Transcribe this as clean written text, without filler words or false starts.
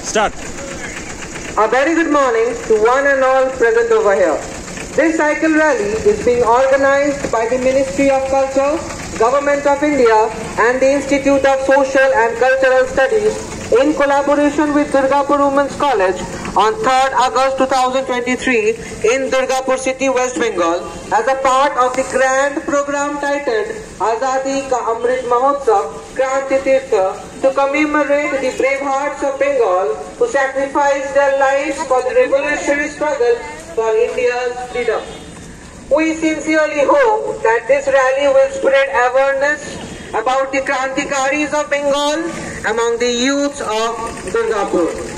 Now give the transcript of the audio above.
Start. A very good morning to one and all present over here. This cycle rally is being organized by the Ministry of Culture, Government of India and the Institute of Social and Cultural Studies in collaboration with Durgapur Women's College on 3rd August 2023 in Durgapur city, West Bengal as a part of the grand program titled Azadi Ka Amrit Mahotsav Kranti Tirtha to commemorate the brave hearts of Bengal who sacrificed their lives for the revolutionary struggle for India's freedom. We sincerely hope that this rally will spread awareness about the Krantikaris of Bengal among the youths of Durgapur.